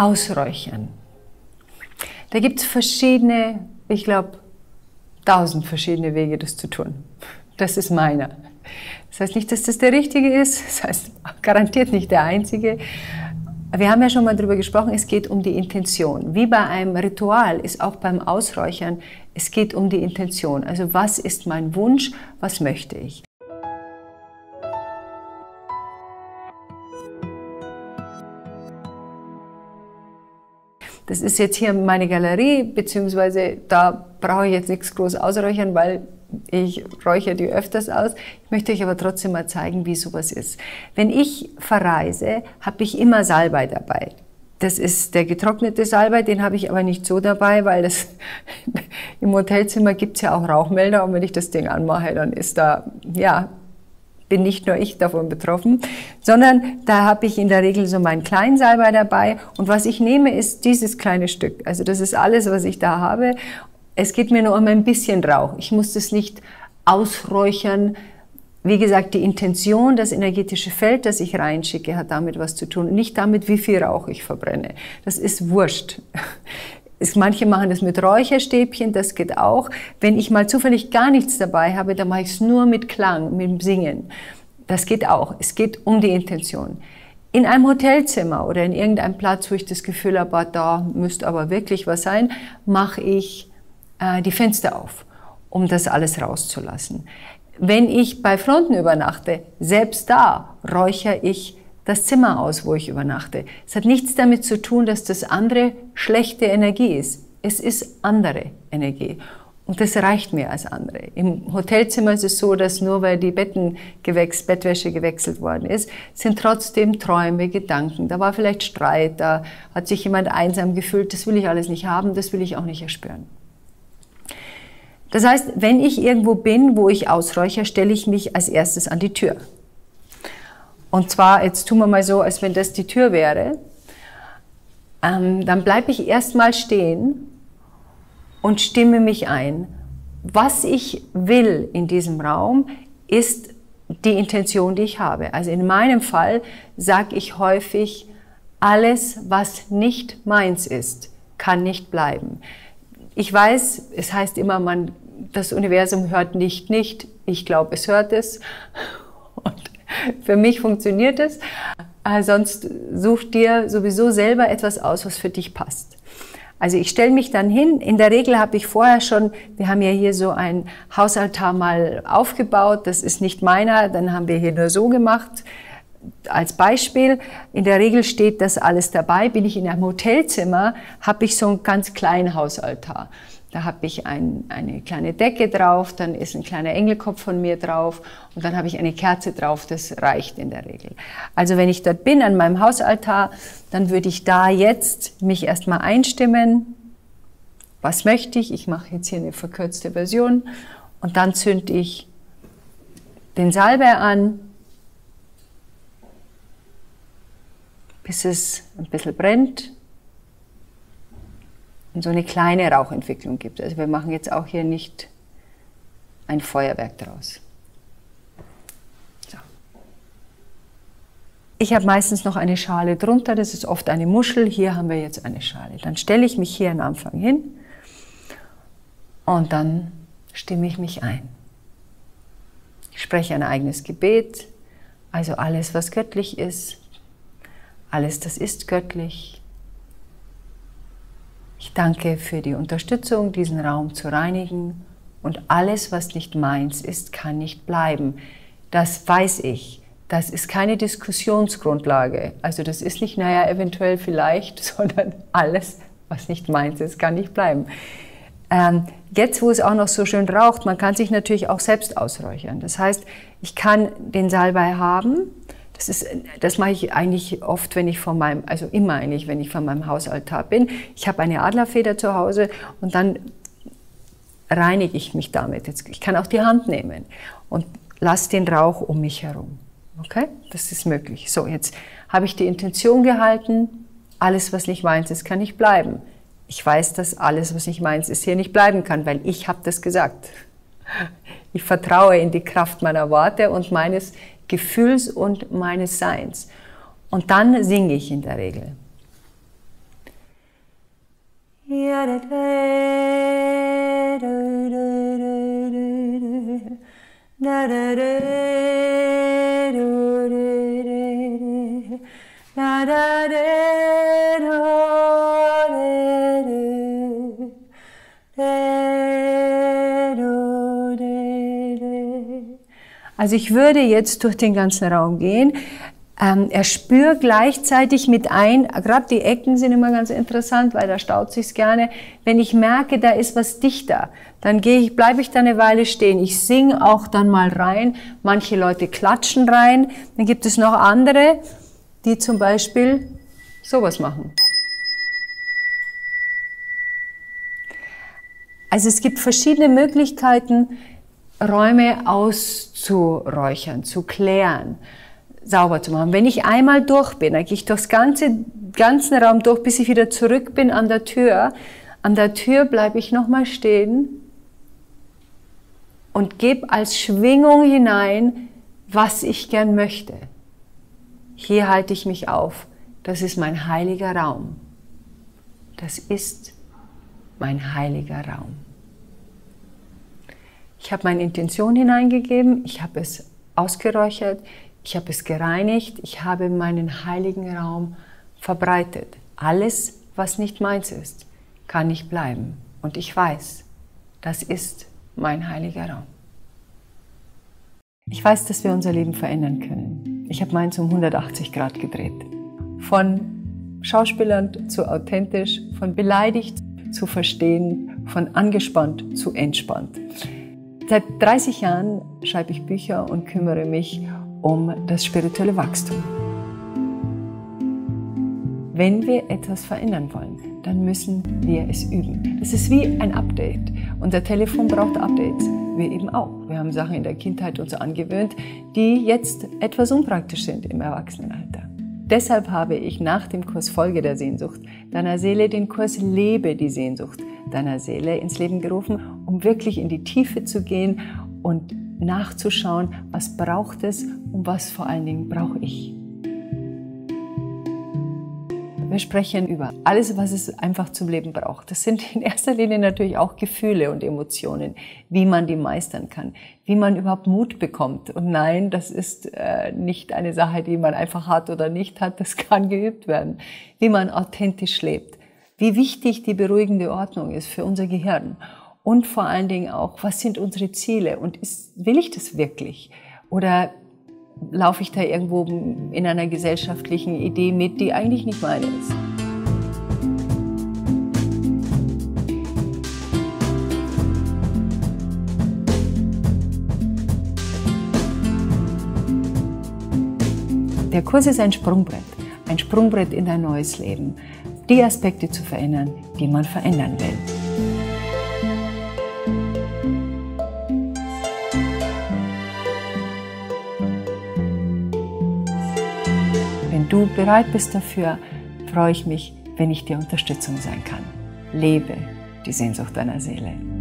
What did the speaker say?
Ausräuchern. Da gibt es verschiedene, ich glaube, 1000 verschiedene Wege, das zu tun. Das ist meiner. Das heißt nicht, dass das der richtige ist, das heißt garantiert nicht der einzige. Wir haben ja schon mal darüber gesprochen, es geht um die Intention. Wie bei einem Ritual ist auch beim Ausräuchern, es geht um die Intention. Also was ist mein Wunsch, was möchte ich? Das ist jetzt hier meine Galerie, beziehungsweise da brauche ich jetzt nichts groß ausräuchern, weil ich räuchere die öfters aus. Ich möchte euch aber trotzdem mal zeigen, wie sowas ist. Wenn ich verreise, habe ich immer Salbei dabei. Das ist der getrocknete Salbei, den habe ich aber nicht so dabei, weil das im Hotelzimmer gibt es ja auch Rauchmelder und wenn ich das Ding anmache, dann ist da, ja, bin nicht nur ich davon betroffen, sondern da habe ich in der Regel so meinen kleinen Salbei dabei und was ich nehme, ist dieses kleine Stück. Also das ist alles, was ich da habe. Es geht mir nur um ein bisschen Rauch. Ich muss das nicht ausräuchern. Wie gesagt, die Intention, das energetische Feld, das ich reinschicke, hat damit was zu tun. Nicht damit, wie viel Rauch ich verbrenne. Das ist wurscht. Manche machen das mit Räucherstäbchen, das geht auch. Wenn ich mal zufällig gar nichts dabei habe, dann mache ich es nur mit Klang, mit dem Singen. Das geht auch. Es geht um die Intention. In einem Hotelzimmer oder in irgendeinem Platz, wo ich das Gefühl habe, da müsste aber wirklich was sein, mache ich die Fenster auf, um das alles rauszulassen. Wenn ich bei Freunden übernachte, selbst da räuchere ich das Zimmer aus, wo ich übernachte. Es hat nichts damit zu tun, dass das andere schlechte Energie ist. Es ist andere Energie. Und das reicht mir als andere. Im Hotelzimmer ist es so, dass nur weil die Bettwäsche gewechselt worden ist, sind trotzdem Träume, Gedanken. Da war vielleicht Streit, da hat sich jemand einsam gefühlt. Das will ich alles nicht haben, das will ich auch nicht erspüren. Das heißt, wenn ich irgendwo bin, wo ich ausräuchere, stelle ich mich als erstes an die Tür. Und zwar, jetzt tun wir mal so, als wenn das die Tür wäre. Dann bleibe ich erstmal stehen und stimme mich ein. Was ich will in diesem Raum, ist die Intention, die ich habe. Also in meinem Fall sage ich häufig, alles, was nicht meins ist, kann nicht bleiben. Ich weiß, es heißt immer, das Universum hört nicht. Ich glaube, es hört es. Und für mich funktioniert es. Sonst such dir sowieso selber etwas aus, was für dich passt. Also ich stelle mich dann hin. In der Regel habe ich vorher schon, wir haben ja hier so einen Hausaltar mal aufgebaut. Das ist nicht meiner, dann haben wir hier nur so gemacht. Als Beispiel, in der Regel steht das alles dabei. Bin ich in einem Hotelzimmer, habe ich so einen ganz kleinen Hausaltar. Da habe ich eine kleine Decke drauf, dann ist ein kleiner Engelkopf von mir drauf und dann habe ich eine Kerze drauf, das reicht in der Regel. Also wenn ich dort bin an meinem Hausaltar, dann würde ich da jetzt mich erstmal einstimmen. Was möchte ich? Ich mache jetzt hier eine verkürzte Version und dann zünde ich den Salbei an, bis es ein bisschen brennt und so eine kleine Rauchentwicklung gibt. Also wir machen jetzt auch hier nicht ein Feuerwerk draus. So. Ich habe meistens noch eine Schale drunter, das ist oft eine Muschel, hier haben wir jetzt eine Schale. Dann stelle ich mich hier am Anfang hin und dann stimme ich mich ein. Ich spreche ein eigenes Gebet, also alles, was göttlich ist, alles, das ist göttlich. Ich danke für die Unterstützung, diesen Raum zu reinigen. Und alles, was nicht meins ist, kann nicht bleiben. Das weiß ich. Das ist keine Diskussionsgrundlage. Also das ist nicht, naja, eventuell vielleicht, sondern alles, was nicht meins ist, kann nicht bleiben. Jetzt, wo es auch noch so schön raucht, man kann sich natürlich auch selbst ausräuchern. Das heißt, ich kann den Salbei haben. Das mache ich eigentlich oft, wenn ich also immer eigentlich, wenn ich von meinem Hausaltar bin. Ich habe eine Adlerfeder zu Hause und dann reinige ich mich damit. Ich kann auch die Hand nehmen und lasse den Rauch um mich herum. Okay? Das ist möglich. So, jetzt habe ich die Intention gehalten, alles, was nicht meins ist, kann nicht bleiben. Ich weiß, dass alles, was nicht meins ist, hier nicht bleiben kann, weil ich habe das gesagt. Ich vertraue in die Kraft meiner Worte und meines Gefühls und meines Seins. Und dann singe ich in der Regel. Also ich würde jetzt durch den ganzen Raum gehen. Erspür gleichzeitig mit ein, gerade die Ecken sind immer ganz interessant, weil da staut sich's gerne. Wenn ich merke, da ist was dichter, dann bleibe ich da eine Weile stehen. Ich singe auch dann mal rein. Manche Leute klatschen rein. Dann gibt es noch andere, die zum Beispiel sowas machen. Also es gibt verschiedene Möglichkeiten, Räume auszuräuchern, zu klären, sauber zu machen. Wenn ich einmal durch bin, dann gehe ich durchs ganzen Raum durch, bis ich wieder zurück bin an der Tür. An der Tür bleibe ich nochmal stehen und gebe als Schwingung hinein, was ich gern möchte. Hier halte ich mich auf. Das ist mein heiliger Raum. Das ist mein heiliger Raum. Ich habe meine Intention hineingegeben, ich habe es ausgeräuchert, ich habe es gereinigt, ich habe meinen heiligen Raum verbreitet. Alles, was nicht meins ist, kann nicht bleiben. Und ich weiß, das ist mein heiliger Raum. Ich weiß, dass wir unser Leben verändern können. Ich habe meins um 180 Grad gedreht. Von schauspielernd zu authentisch, von beleidigt zu verstehen, von angespannt zu entspannt. Seit 30 Jahren schreibe ich Bücher und kümmere mich um das spirituelle Wachstum. Wenn wir etwas verändern wollen, dann müssen wir es üben. Das ist wie ein Update. Unser Telefon braucht Updates. Wir eben auch. Wir haben Sachen in der Kindheit uns angewöhnt, die jetzt etwas unpraktisch sind im Erwachsenenalter. Deshalb habe ich nach dem Kurs Folge der Sehnsucht deiner Seele den Kurs Lebe die Sehnsucht deiner Seele ins Leben gerufen, um wirklich in die Tiefe zu gehen und nachzuschauen, was braucht es und was vor allen Dingen brauche ich. Wir sprechen über alles, was es einfach zum Leben braucht. Das sind in erster Linie natürlich auch Gefühle und Emotionen, wie man die meistern kann, wie man überhaupt Mut bekommt. Und nein, das ist nicht eine Sache, die man einfach hat oder nicht hat, das kann geübt werden. Wie man authentisch lebt, wie wichtig die beruhigende Ordnung ist für unser Gehirn und vor allen Dingen auch, was sind unsere Ziele und will ich das wirklich? Oder laufe ich da irgendwo in einer gesellschaftlichen Idee mit, die eigentlich nicht meine ist. Der Kurs ist ein Sprungbrett in dein neues Leben, die Aspekte zu verändern, die man verändern will. Wenn du bereit bist dafür, freue ich mich, wenn ich dir Unterstützung sein kann. Lebe die Sehnsucht deiner Seele.